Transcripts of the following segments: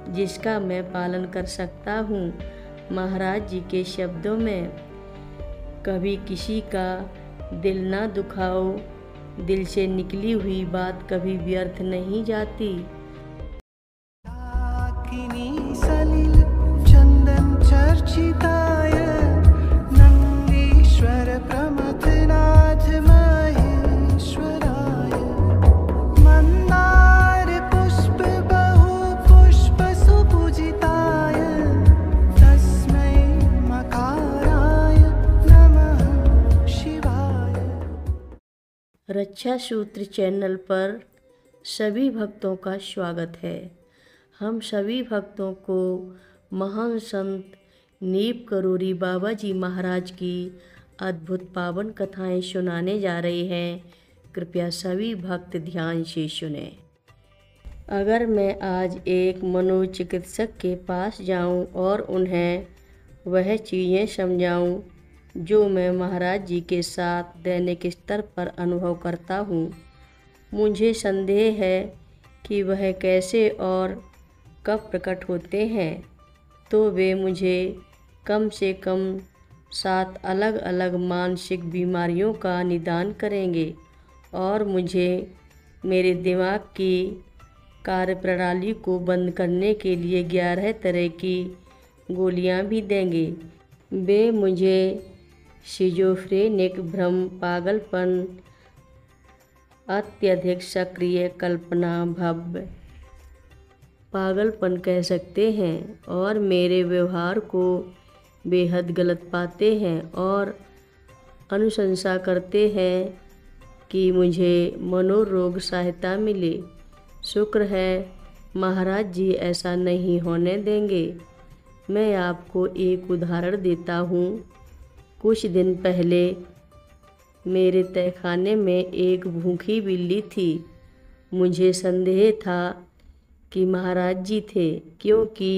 जिसका मैं पालन कर सकता हूँ। महाराज जी के शब्दों में, कभी किसी का दिल ना दुखाओ, दिल से निकली हुई बात कभी व्यर्थ नहीं जाती। सलिल चंदन चर्चिताय नंदीश्वर प्रमथनाथ महेश्वराय मंदार पुष्प बहु पुष्प सुपूजिताय तस्मै मकाराय नमः शिवाय। रक्षा सूत्र चैनल पर सभी भक्तों का स्वागत है। हम सभी भक्तों को महान संत नीप करोरी बाबा जी महाराज की अद्भुत पावन कथाएं सुनाने जा रहे हैं। कृपया सभी भक्त ध्यान से सुने। अगर मैं आज एक मनोचिकित्सक के पास जाऊं और उन्हें वह चीज़ें समझाऊं जो मैं महाराज जी के साथ दैनिक स्तर पर अनुभव करता हूं, मुझे संदेह है कि वह कैसे और कब प्रकट होते हैं, तो वे मुझे कम से कम 7 अलग अलग मानसिक बीमारियों का निदान करेंगे और मुझे मेरे दिमाग की कार्यप्रणाली को बंद करने के लिए 11 तरह की गोलियां भी देंगे। वे मुझे शिजोफ्रेनिक भ्रम, पागलपन, अत्यधिक सक्रिय कल्पना, भव्य पागलपन कह सकते हैं और मेरे व्यवहार को बेहद गलत पाते हैं और अनुशंसा करते हैं कि मुझे मनोरोग सहायता मिले। शुक्र है महाराज जी ऐसा नहीं होने देंगे। मैं आपको एक उदाहरण देता हूँ। कुछ दिन पहले मेरे तहखाने में एक भूखी बिल्ली थी। मुझे संदेह था कि महाराज जी थे, क्योंकि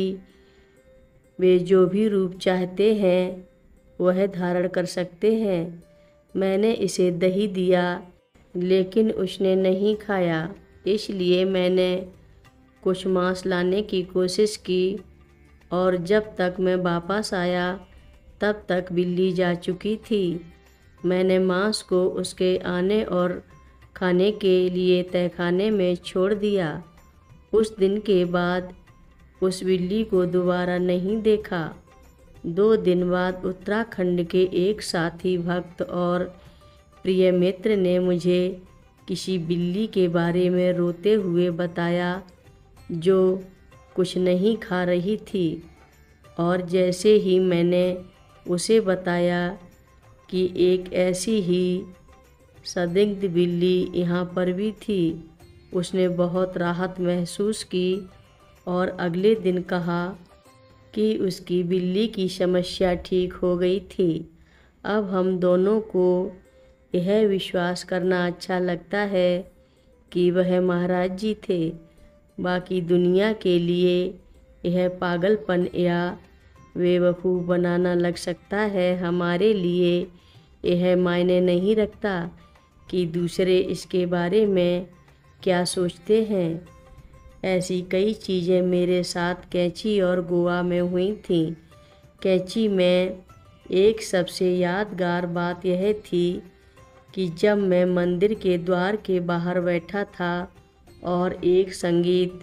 वे जो भी रूप चाहते हैं वह धारण कर सकते हैं। मैंने इसे दही दिया लेकिन उसने नहीं खाया, इसलिए मैंने कुछ मांस लाने की कोशिश की और जब तक मैं वापस आया तब तक बिल्ली जा चुकी थी। मैंने मांस को उसके आने और खाने के लिए तहखाने में छोड़ दिया। उस दिन के बाद उस बिल्ली को दोबारा नहीं देखा। 2 दिन बाद उत्तराखंड के एक साथी भक्त और प्रिय मित्र ने मुझे किसी बिल्ली के बारे में रोते हुए बताया जो कुछ नहीं खा रही थी, और जैसे ही मैंने उसे बताया कि एक ऐसी ही संदिग्ध बिल्ली यहाँ पर भी थी, उसने बहुत राहत महसूस की और अगले दिन कहा कि उसकी बिल्ली की समस्या ठीक हो गई थी। अब हम दोनों को यह विश्वास करना अच्छा लगता है कि वह महाराज जी थे। बाकी दुनिया के लिए यह पागलपन या बेवकूफ़ बनाना लग सकता है। हमारे लिए यह मायने नहीं रखता कि दूसरे इसके बारे में क्या सोचते हैं। ऐसी कई चीज़ें मेरे साथ कैंची और गोवा में हुई थीं। कैंची में एक सबसे यादगार बात यह थी कि जब मैं मंदिर के द्वार के बाहर बैठा था और एक संगीत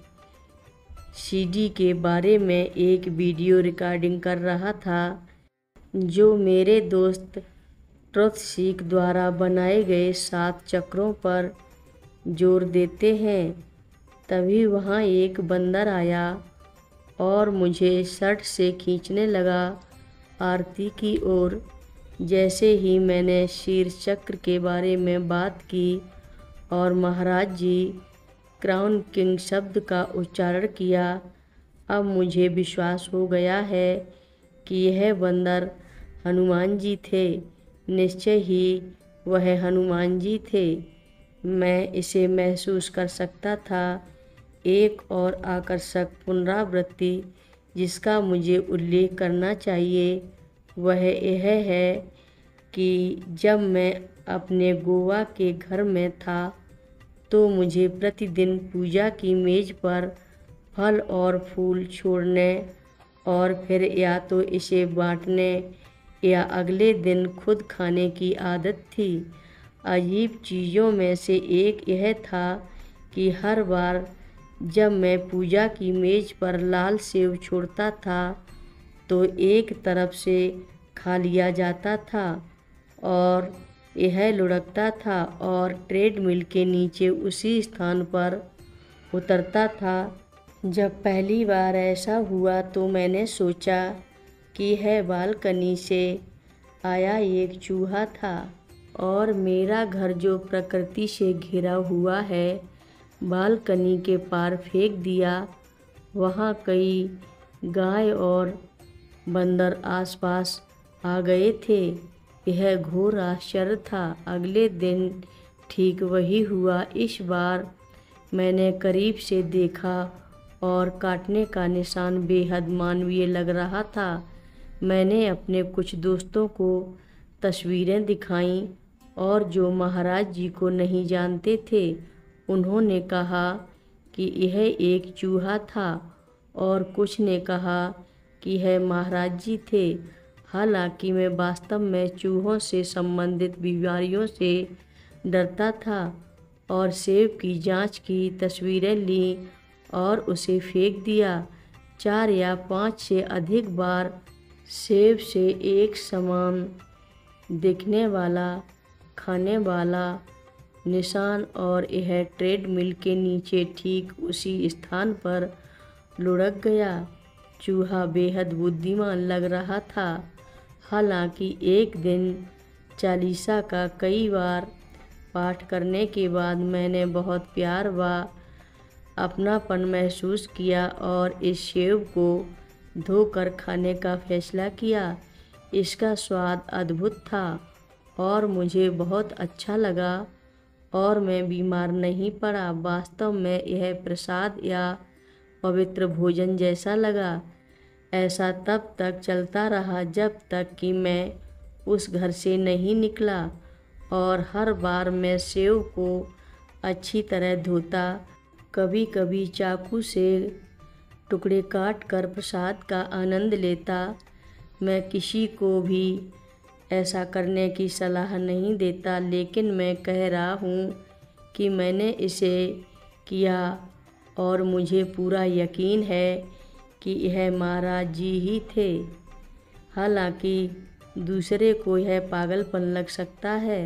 सीडी के बारे में एक वीडियो रिकॉर्डिंग कर रहा था जो मेरे दोस्त ट्रुथ सीख द्वारा बनाए गए 7 चक्रों पर जोर देते हैं, तभी वहाँ एक बंदर आया और मुझे शर्ट से खींचने लगा आरती की ओर। जैसे ही मैंने शीर्ष चक्र के बारे में बात की और महाराज जी क्राउन किंग शब्द का उच्चारण किया, अब मुझे विश्वास हो गया है कि यह बंदर हनुमान जी थे। निश्चय ही वह हनुमान जी थे। मैं इसे महसूस कर सकता था। एक और आकर्षक पुनरावृत्ति जिसका मुझे उल्लेख करना चाहिए वह यह है कि जब मैं अपने गोवा के घर में था तो मुझे प्रतिदिन पूजा की मेज़ पर फल और फूल छोड़ने और फिर या तो इसे बांटने या अगले दिन खुद खाने की आदत थी। अजीब चीज़ों में से एक यह था कि हर बार जब मैं पूजा की मेज़ पर लाल सेव छोड़ता था तो एक तरफ से खा लिया जाता था और यह लुढ़कता था और ट्रेडमिल के नीचे उसी स्थान पर उतरता था। जब पहली बार ऐसा हुआ तो मैंने सोचा कि यह बालकनी से आया एक चूहा था और मेरा घर जो प्रकृति से घिरा हुआ है बालकनी के पार फेंक दिया। वहाँ कई गाय और बंदर आसपास आ गए थे। यह घोर आश्चर्य था। अगले दिन ठीक वही हुआ। इस बार मैंने करीब से देखा और काटने का निशान बेहद मानवीय लग रहा था। मैंने अपने कुछ दोस्तों को तस्वीरें दिखाईं और जो महाराज जी को नहीं जानते थे उन्होंने कहा कि यह एक चूहा था और कुछ ने कहा कि यह महाराज जी थे। हालांकि मैं वास्तव में चूहों से संबंधित बीमारियों से डरता था और सेब की जांच की, तस्वीरें लीं और उसे फेंक दिया। 4 या 5 से अधिक बार सेब से एक समान दिखने वाला खाने वाला निशान और यह ट्रेडमिल के नीचे ठीक उसी स्थान पर लुढ़क गया। चूहा बेहद बुद्धिमान लग रहा था। हालांकि एक दिन चालीसा का कई बार पाठ करने के बाद मैंने बहुत प्यार व अपनापन महसूस किया और इस सेब को धोकर खाने का फैसला किया। इसका स्वाद अद्भुत था और मुझे बहुत अच्छा लगा और मैं बीमार नहीं पड़ा। वास्तव में यह प्रसाद या पवित्र भोजन जैसा लगा। ऐसा तब तक चलता रहा जब तक कि मैं उस घर से नहीं निकला और हर बार मैं सेव को अच्छी तरह धोता, कभी कभी चाकू से टुकड़े काट कर प्रसाद का आनंद लेता। मैं किसी को भी ऐसा करने की सलाह नहीं देता, लेकिन मैं कह रहा हूँ कि मैंने इसे किया और मुझे पूरा यकीन है कि यह महाराज जी ही थे। हालांकि दूसरे को यह पागलपन लग सकता है।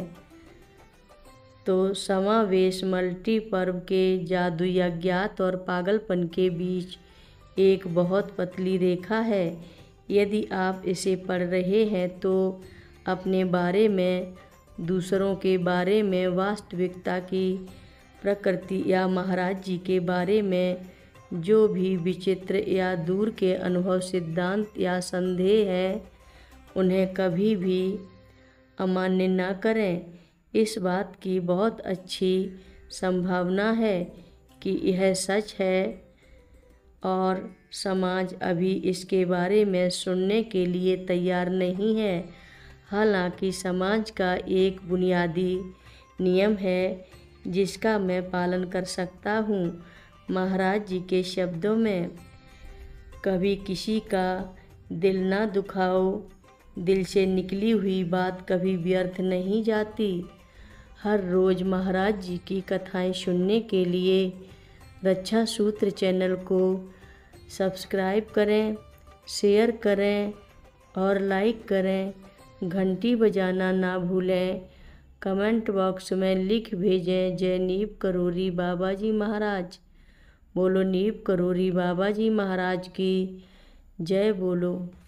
तो समावेश मल्टी पर्व के जादू, अज्ञात और पागलपन के बीच एक बहुत पतली रेखा है। यदि आप इसे पढ़ रहे हैं तो अपने बारे में, दूसरों के बारे में, वास्तविकता की प्रकृति या महाराज जी के बारे में जो भी विचित्र या दूर के अनुभव, सिद्धांत या संदेह है उन्हें कभी भी अमान्य न करें। इस बात की बहुत अच्छी संभावना है कि यह सच है और समाज अभी इसके बारे में सुनने के लिए तैयार नहीं है। हालांकि समाज का एक बुनियादी नियम है जिसका मैं पालन कर सकता हूँ। महाराज जी के शब्दों में, कभी किसी का दिल ना दुखाओ। दिल से निकली हुई बात कभी व्यर्थ नहीं जाती। हर रोज़ महाराज जी की कथाएं सुनने के लिए रक्षा सूत्र चैनल को सब्सक्राइब करें, शेयर करें और लाइक करें। घंटी बजाना ना भूलें। कमेंट बॉक्स में लिख भेजें, जय नीव करोरी बाबा जी महाराज। बोलो नीव करोरी बाबा जी महाराज की जय बोलो।